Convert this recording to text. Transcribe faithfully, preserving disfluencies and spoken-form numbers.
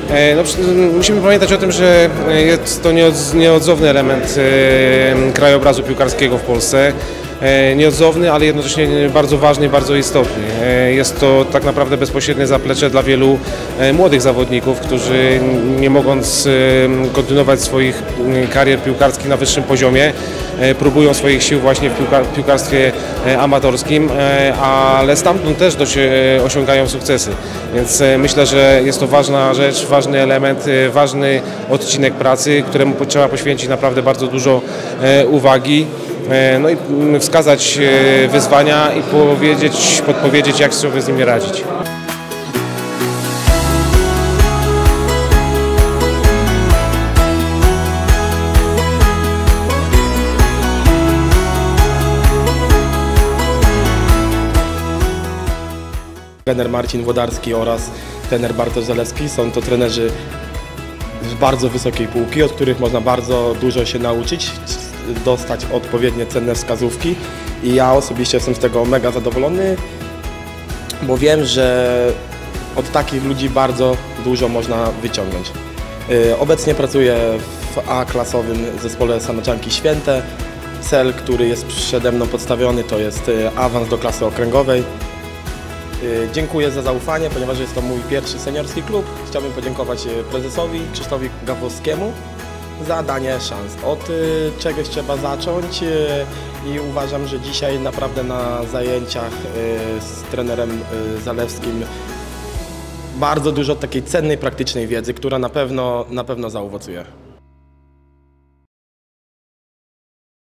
No, musimy pamiętać o tym, że jest to nieodzowny element krajobrazu piłkarskiego w Polsce. Nieodzowny, ale jednocześnie bardzo ważny i bardzo istotny. Jest to tak naprawdę bezpośrednie zaplecze dla wielu młodych zawodników, którzy nie mogąc kontynuować swoich karier piłkarskich na wyższym poziomie, próbują swoich sił właśnie w piłkarstwie amatorskim, ale stamtąd też osiągają sukcesy. Więc myślę, że jest to ważna rzecz, ważny element, ważny odcinek pracy, któremu trzeba poświęcić naprawdę bardzo dużo uwagi. No i wskazać wyzwania i powiedzieć, podpowiedzieć, jak sobie z nimi radzić. Trener Marcin Włodarski oraz trener Bartosz Zalewski są to trenerzy z bardzo wysokiej półki, od których można bardzo dużo się nauczyć, dostać odpowiednie cenne wskazówki i ja osobiście jestem z tego mega zadowolony, bo wiem, że od takich ludzi bardzo dużo można wyciągnąć. Obecnie pracuję w A-klasowym zespole Sanoczanki Święte. Cel, który jest przede mną podstawiony, to jest awans do klasy okręgowej. Dziękuję za zaufanie, ponieważ jest to mój pierwszy seniorski klub. Chciałbym podziękować prezesowi Krzysztofowi Gawłowskiemu za danie szans. Od czegoś trzeba zacząć i uważam, że dzisiaj naprawdę na zajęciach z trenerem Zalewskim bardzo dużo takiej cennej, praktycznej wiedzy, która na pewno, na pewno zaowocuje.